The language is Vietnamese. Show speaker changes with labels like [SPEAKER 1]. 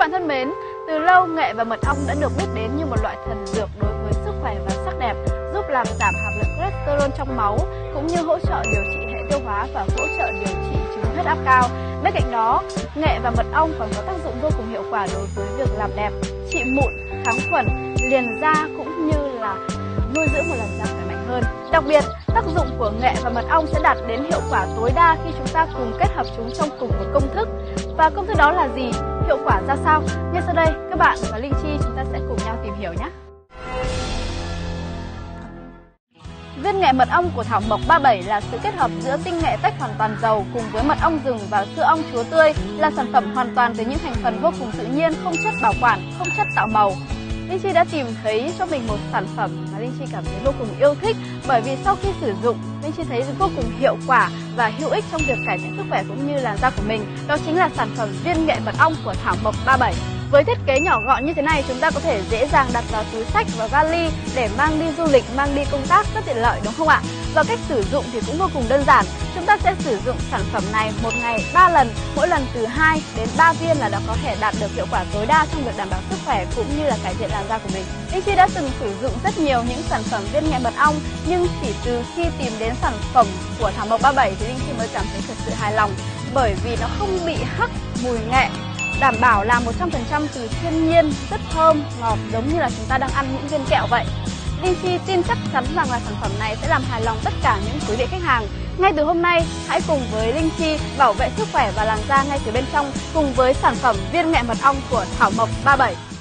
[SPEAKER 1] bạn thân mến, từ lâu nghệ và mật ong đã được biết đến như một loại thần dược đối với sức khỏe và sắc đẹp, giúp làm giảm hàm lượng cholesterol trong máu, cũng như hỗ trợ điều trị hệ tiêu hóa và hỗ trợ điều trị chứng huyết áp cao. Bên cạnh đó, nghệ và mật ong còn có tác dụng vô cùng hiệu quả đối với việc làm đẹp, trị mụn, kháng khuẩn, liền da cũng như là nuôi dưỡng một làn da khỏe mạnh hơn. Đặc biệt, tác dụng của nghệ và mật ong sẽ đạt đến hiệu quả tối đa khi chúng ta cùng kết hợp chúng trong cùng một công thức. Và công thức đó là gì? Hiệu quả ra sao? Ngay sau đây, các bạn và Linh Chi chúng ta sẽ cùng nhau tìm hiểu nhé. Viên nghệ mật ong của thảo mộc 37 là sự kết hợp giữa tinh nghệ tách hoàn toàn dầu cùng với mật ong rừng và sữa ong chúa tươi, là sản phẩm hoàn toàn từ những thành phần vô cùng tự nhiên, không chất bảo quản, không chất tạo màu. Linh Chi đã tìm thấy cho mình một sản phẩm mà Linh Chi cảm thấy vô cùng yêu thích, bởi vì sau khi sử dụng, Linh Chi thấy vô cùng hiệu quả và hữu ích trong việc cải thiện sức khỏe cũng như làn da của mình. Đó chính là sản phẩm viên nghệ mật ong của thảo mộc 37. Với thiết kế nhỏ gọn như thế này, chúng ta có thể dễ dàng đặt vào túi xách và vali để mang đi du lịch, mang đi công tác rất tiện lợi, đúng không ạ? Và cách sử dụng thì cũng vô cùng đơn giản. Chúng ta sẽ sử dụng sản phẩm này một ngày 3 lần, mỗi lần từ 2 đến 3 viên là đã có thể đạt được hiệu quả tối đa trong việc đảm bảo sức khỏe cũng như là cải thiện làn da của mình. Linh Chi đã từng sử dụng rất nhiều những sản phẩm viên nghệ mật ong, nhưng chỉ từ khi tìm đến sản phẩm của thảo mộc 37 thì Linh Chi mới cảm thấy thật sự hài lòng, bởi vì nó không bị hắc mùi nghệ, đảm bảo là 100% từ thiên nhiên, rất thơm, ngọt giống như là chúng ta đang ăn những viên kẹo vậy. Linh Chi tin chắc chắn rằng là sản phẩm này sẽ làm hài lòng tất cả những quý vị khách hàng. Ngay từ hôm nay, hãy cùng với Linh Chi bảo vệ sức khỏe và làn da ngay từ bên trong cùng với sản phẩm viên nghệ mật ong của thảo mộc 37.